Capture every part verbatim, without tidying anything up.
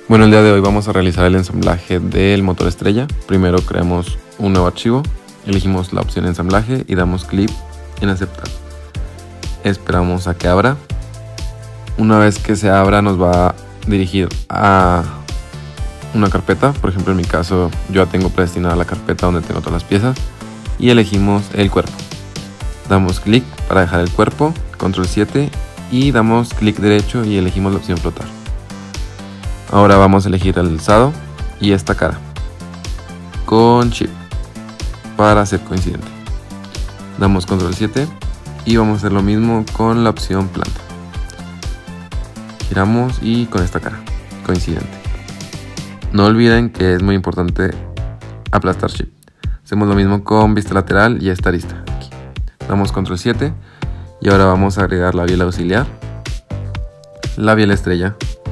Bueno, el día de hoy vamos a realizar el ensamblaje del motor estrella. Primero creamos un nuevo archivo, elegimos la opción ensamblaje y damos clic en aceptar. Esperamos a que abra. Una vez que se abra nos va a dirigir a una carpeta. Por ejemplo, en mi caso yo ya tengo predestinada la carpeta donde tengo todas las piezas y elegimos el cuerpo. Damos clic para dejar el cuerpo, control siete, y damos clic derecho y elegimos la opción flotar. Ahora vamos a elegir el alzado y esta cara con Shift para hacer coincidente. Damos control siete y vamos a hacer lo mismo con la opción planta. Giramos y con esta cara coincidente. No olviden que es muy importante aplastar Shift. Hacemos lo mismo con vista lateral y esta arista. Aquí. Damos control siete y ahora vamos a agregar la biela auxiliar, la biela estrella,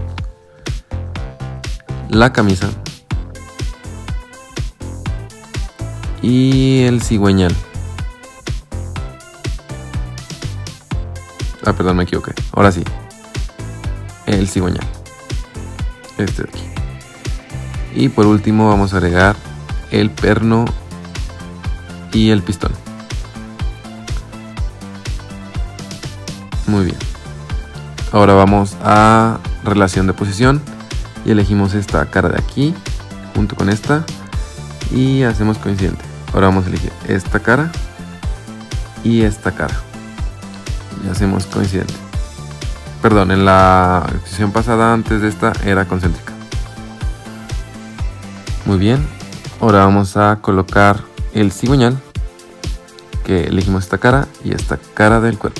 la camisa y el cigüeñal. Ah, perdón, me equivoqué. Ahora sí, el cigüeñal, este de aquí. Y por último vamos a agregar el perno y el pistón. Muy bien. Ahora vamos a relación de posición y elegimos esta cara de aquí junto con esta y hacemos coincidente. Ahora vamos a elegir esta cara y esta cara y hacemos coincidente. Perdón, en la sección pasada antes de esta era concéntrica. Muy bien. Ahora vamos a colocar el cigüeñal, que elegimos esta cara y esta cara del cuerpo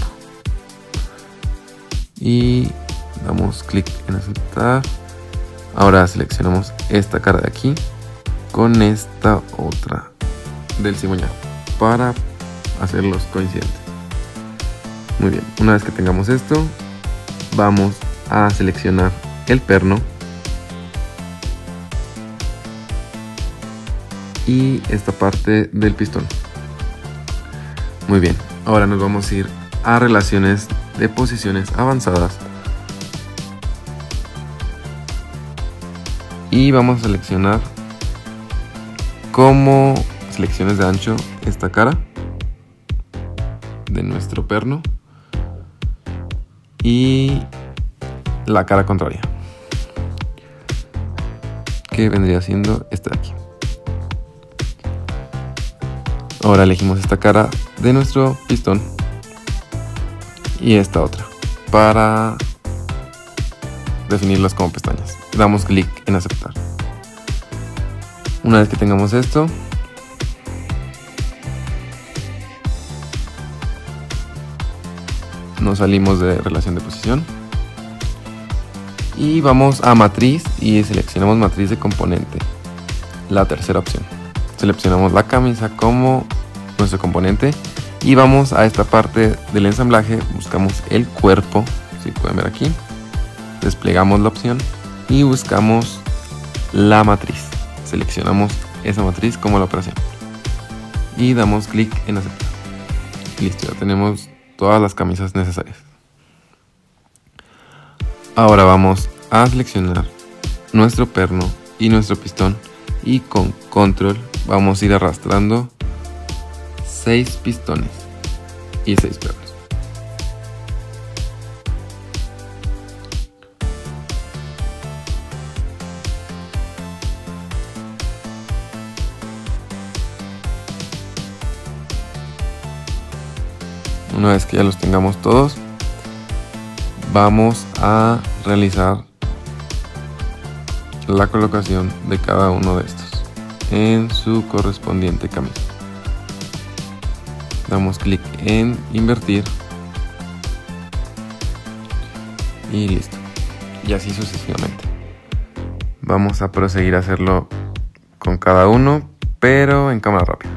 y damos clic en aceptar. Ahora seleccionamos esta cara de aquí con esta otra del cigüeñal para hacerlos coincidentes. Muy bien, una vez que tengamos esto, vamos a seleccionar el perno y esta parte del pistón. Muy bien, ahora nos vamos a ir a relaciones de posiciones avanzadas y vamos a seleccionar como selecciones de ancho esta cara de nuestro perno y la cara contraria, que vendría siendo esta de aquí. Ahora elegimos esta cara de nuestro pistón y esta otra para definirlas como pestañas. Damos clic en aceptar. Una vez que tengamos esto, nos salimos de relación de posición y vamos a matriz y seleccionamos matriz de componente, la tercera opción. Seleccionamos la camisa como nuestro componente y vamos a esta parte del ensamblaje, buscamos el cuerpo, si pueden ver aquí, desplegamos la opción y buscamos la matriz. Seleccionamos esa matriz como la operación y damos clic en aceptar. Listo, ya tenemos todas las camisas necesarias. Ahora vamos a seleccionar nuestro perno y nuestro pistón y con control vamos a ir arrastrando seis pistones y seis pernos. Una vez que ya los tengamos todos, vamos a realizar la colocación de cada uno de estos en su correspondiente camisa. Damos clic en invertir y listo. Y así sucesivamente. Vamos a proseguir a hacerlo con cada uno, pero en cámara rápida.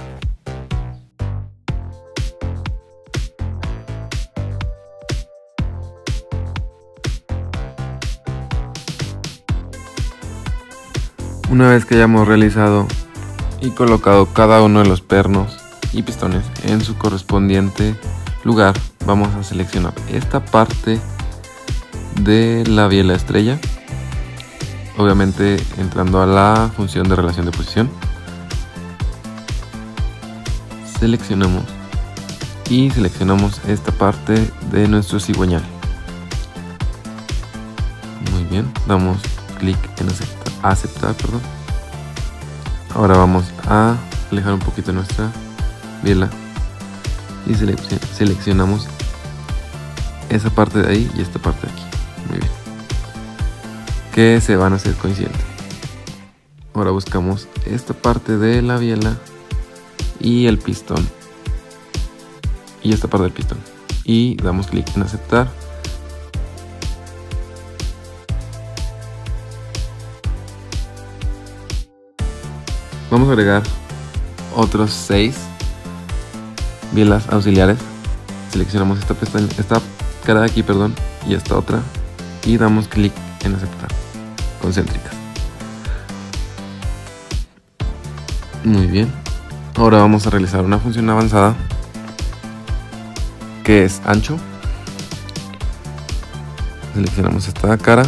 Una vez que hayamos realizado y colocado cada uno de los pernos y pistones en su correspondiente lugar, vamos a seleccionar esta parte de la biela estrella, obviamente entrando a la función de relación de posición. Seleccionamos y seleccionamos esta parte de nuestro cigüeñal. Muy bien, damos clic en aceptar, aceptar perdón. Ahora vamos a alejar un poquito nuestra biela y seleccionamos esa parte de ahí y esta parte de aquí. Muy bien, que se van a hacer coincidentes. Ahora buscamos esta parte de la biela y el pistón y esta parte del pistón y damos clic en aceptar. Vamos a agregar otros seis bielas auxiliares. Seleccionamos esta pestaña, esta cara de aquí, perdón, y esta otra y damos clic en aceptar, concéntricas. Muy bien, ahora vamos a realizar una función avanzada que es ancho. Seleccionamos esta cara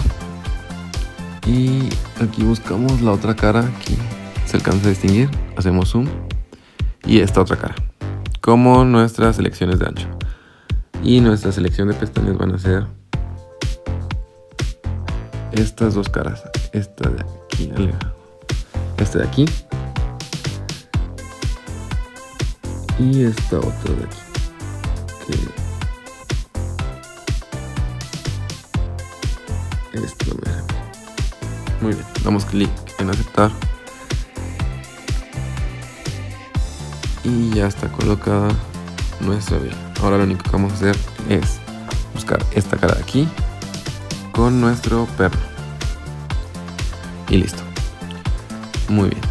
y aquí buscamos la otra cara, aquí se alcanza a distinguir, hacemos zoom y esta otra cara como nuestras selecciones de ancho, y nuestra selección de pestañas van a ser estas dos caras, esta de aquí, esta de aquí y esta otra de aquí, que esto me... Muy bien, damos clic en aceptar y ya está colocada nuestra biela. Ahora lo único que vamos a hacer es buscar esta cara de aquí con nuestro perno y listo. Muy bien,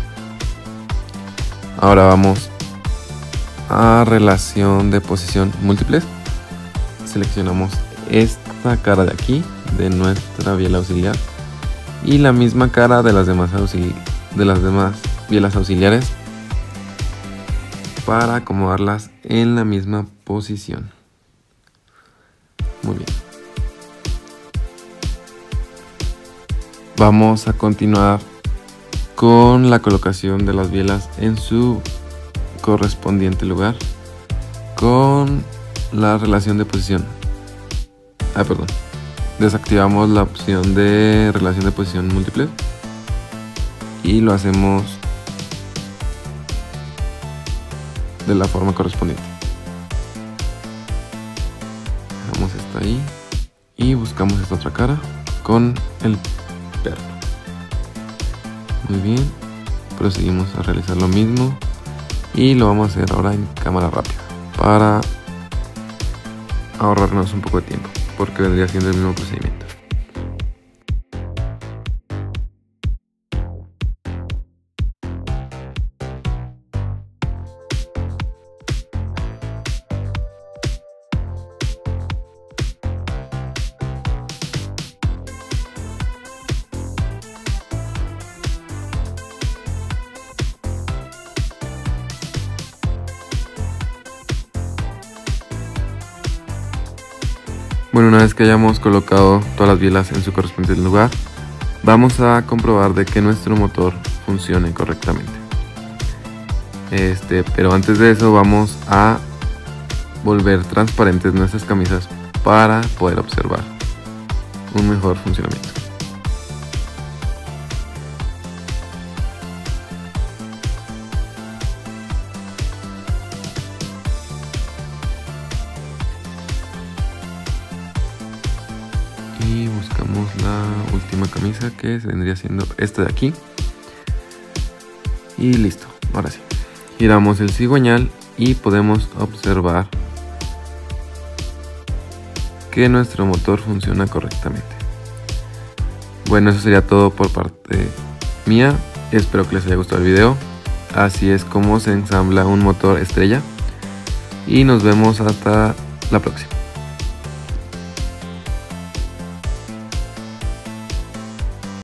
ahora vamos a relación de posición múltiples. Seleccionamos esta cara de aquí de nuestra biela auxiliar y la misma cara de las demás auxili de las demás bielas auxiliares para acomodarlas en la misma posición. Muy bien, vamos a continuar con la colocación de las bielas en su correspondiente lugar con la relación de posición. Ah, perdón. Desactivamos la opción de relación de posición múltiple y lo hacemos de la forma correspondiente. Dejamos esta ahí y buscamos esta otra cara con el perno. Muy bien, proseguimos a realizar lo mismo y lo vamos a hacer ahora en cámara rápida para ahorrarnos un poco de tiempo, porque vendría siendo el mismo procedimiento. Bueno, una vez que hayamos colocado todas las bielas en su correspondiente lugar, vamos a comprobar de que nuestro motor funcione correctamente. Este, pero antes de eso vamos a volver transparentes nuestras camisas para poder observar un mejor funcionamiento. Y buscamos la última camisa, que vendría siendo esta de aquí. Y listo, ahora sí. Giramos el cigüeñal y podemos observar que nuestro motor funciona correctamente. Bueno, eso sería todo por parte mía. Espero que les haya gustado el video. Así es como se ensambla un motor estrella. Y nos vemos hasta la próxima.